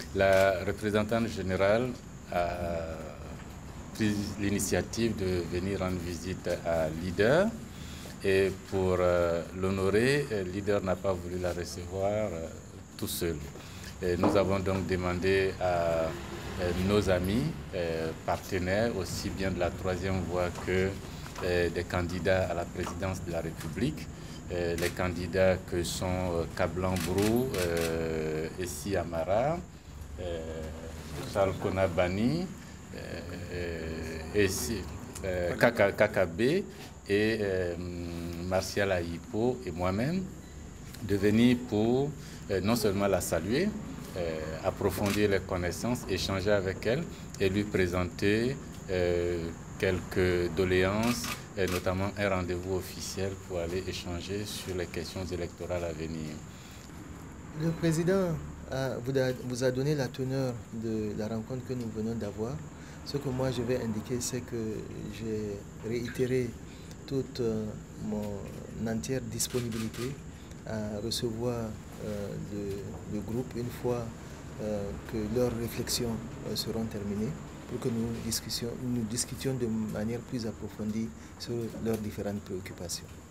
La représentante générale a pris l'initiative de venir rendre visite à Leader et pour l'honorer, Leader n'a pas voulu la recevoir tout seul. Et nous avons donc demandé à nos amis, partenaires, aussi bien de la troisième voie que des candidats à la présidence de la République, les candidats que sont Kablan-Brou, Essi Amara, Charles Konabani, KKB et Martial Ayipo et moi-même, de venir pour non seulement la saluer, approfondir les connaissances, échanger avec elle et lui présenter quelques doléances, et notamment un rendez-vous officiel pour aller échanger sur les questions électorales à venir. Le président vous a donné la teneur de la rencontre que nous venons d'avoir. Ce que moi je vais indiquer, c'est que j'ai réitéré toute mon entière disponibilité à recevoir le groupe une fois que leurs réflexions seront terminées, pour que nous discutions de manière plus approfondie sur leurs différentes préoccupations.